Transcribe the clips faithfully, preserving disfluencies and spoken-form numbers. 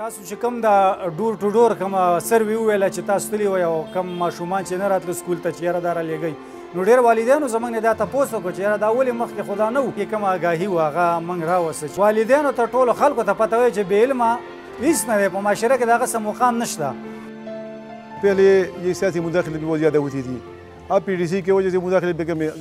تاسو چې کوم دا ډور ټو ډور کوم سروي وویله چې تاسو تللي وئ او کوم ماشومان چې نه راتلل سکول ته چې یاره دا رالیږئ نو ډېر والدینو زموږ نه دا تپوس وکړو چې یاره دا ولې مخکې خو دا نه و کومه آګاهي وه هغه موږ راوسته چې والدینو ته ټولو خلکو ته پته وایي چې بې علمه هېڅ نه دی په معاشره کې د هغه څه مقام نشته. पहले ये सियासी मुदाखलत भी बहुत ज़्यादा होती थी, अब पी डी सी की वजह से मुदाखलत भी कम है.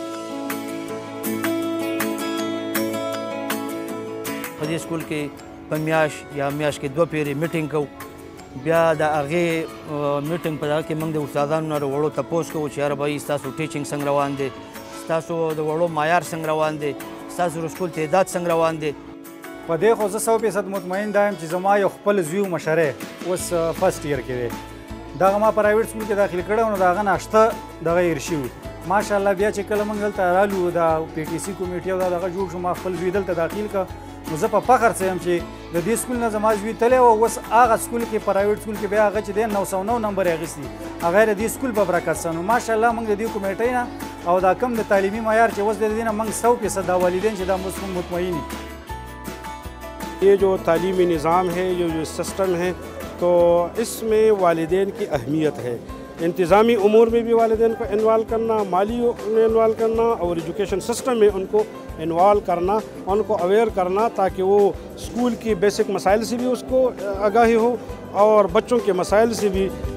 په دې سکول کې په میاشت یا میاشت کې دوه پیرې میټینګ کوو، بیا د هغې میټینګ په دغه کې موږ د استادانو نه د وړو تپوس کوو چې یاره بھائی ستاسو ټیچینګ څنګه روان دی، ستاسو د وړو معیار څنګه روان دی، ستاسو د سکول تعداد څنګه روان دی. په دې خو زه سو فیصد مطمئن دا یم چې زما یو خپل زوی مشری اوس فرسټ ایئر کې دی، دغه ما پرایویټ سکول کې داخل کړی و نو د هغه نه شته دغه هېر شوي. ماشاءالله بیا چې کله موږ دلته رالو دا پی ټي سي کمیټې او دا دغه جوړ شو ما خپل زوی دلته داخل کړه نو زه په فخر څه یم چې د دې سکول نه زما زوی تللی و اوس هغه سکول کې پرایویټ سکول کې بیا هغه چې دی نو سو نو نمبر یې اخیستي هغه یې د دې سکول په برکت څه نو ماشاءالله موږ د دې کمیټۍ نه او دا کم د تعلیمي معیار چې اوس د دې نه موږ سو فیصد دا والدین چې دا موږ مطمئن یو. ये जो तालीमी निज़ाम है ये जो सिस्टम है तो इसमें वालिदैन की अहमियत है. इंतज़ामी उमूर में भी वालिदैन को इन्वॉल्व करना, माली में इन्वॉल्व करना और एजुकेशन सिस्टम में उनको इन्वॉल्व करना, उनको अवेयर करना ताकि वो स्कूल की बेसिक मसाइल से भी उसको आगाही हो और बच्चों के मसाइल से भी